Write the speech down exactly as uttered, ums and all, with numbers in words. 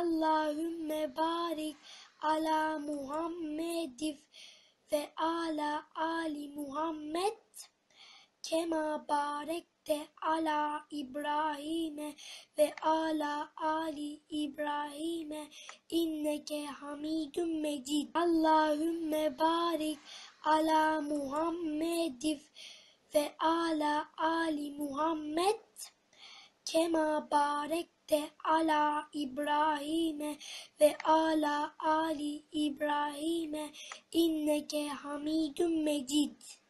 Allahümme barik ala Muhammed ve ala ali Muhammed kema barekte ala İbrahim ve ala ali İbrahim inneke hamidun mecid. Allahümme barik ala Muhammed ve ala ali Muhammed kema barekte ala İbrahim ve ala ali İbrahim inneke hamidun mecid.